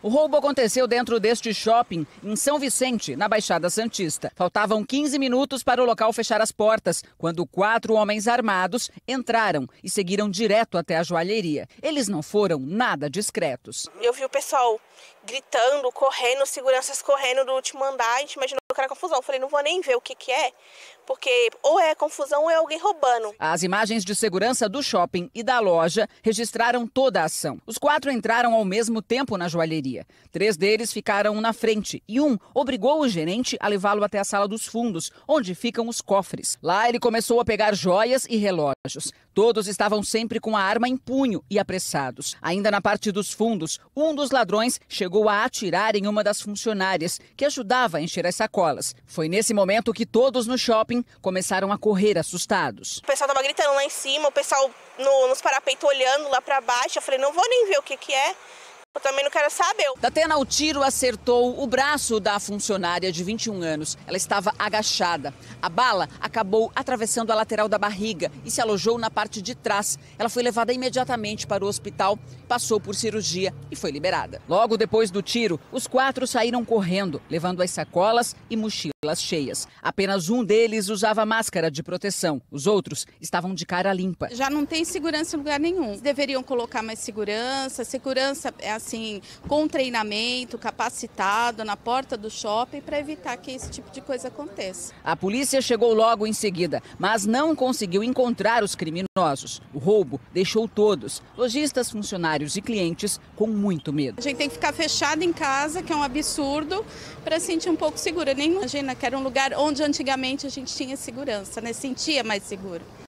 O roubo aconteceu dentro deste shopping em São Vicente, na Baixada Santista. Faltavam 15 minutos para o local fechar as portas, quando 4 homens armados entraram e seguiram direto até a joalheria. Eles não foram nada discretos. Eu vi o pessoal gritando, correndo, seguranças correndo do último andar. A gente imaginou que era confusão. Eu falei, não vou nem ver o que é, porque ou é confusão ou é alguém roubando. As imagens de segurança do shopping e da loja registraram toda a ação. Os 4 entraram ao mesmo tempo na joalheria. 3 deles ficaram na frente e um obrigou o gerente a levá-lo até a sala dos fundos, onde ficam os cofres. Lá ele começou a pegar joias e relógios. Todos estavam sempre com a arma em punho e apressados. Ainda na parte dos fundos, um dos ladrões chegou a atirar em uma das funcionárias, que ajudava a encher as sacolas. Foi nesse momento que todos no shopping começaram a correr assustados. O pessoal estava gritando lá em cima, o pessoal nos parapeitos olhando lá para baixo. Eu falei, não vou nem ver o que é. Eu também não quero saber. Datena, o tiro acertou o braço da funcionária de 21 anos. Ela estava agachada. A bala acabou atravessando a lateral da barriga e se alojou na parte de trás. Ela foi levada imediatamente para o hospital, passou por cirurgia e foi liberada. Logo depois do tiro, os 4 saíram correndo, levando as sacolas e mochilas cheias. Apenas um deles usava máscara de proteção. Os outros estavam de cara limpa. Já não tem segurança em lugar nenhum. Deveriam colocar mais segurança. Segurança assim, com treinamento, capacitado na porta do shopping para evitar que esse tipo de coisa aconteça. A polícia chegou logo em seguida, mas não conseguiu encontrar os criminosos. O roubo deixou todos, lojistas, funcionários e clientes, com muito medo. A gente tem que ficar fechado em casa, que é um absurdo, para sentir um pouco segura. Nem imagina que era um lugar onde antigamente a gente tinha segurança, né? Sentia mais seguro.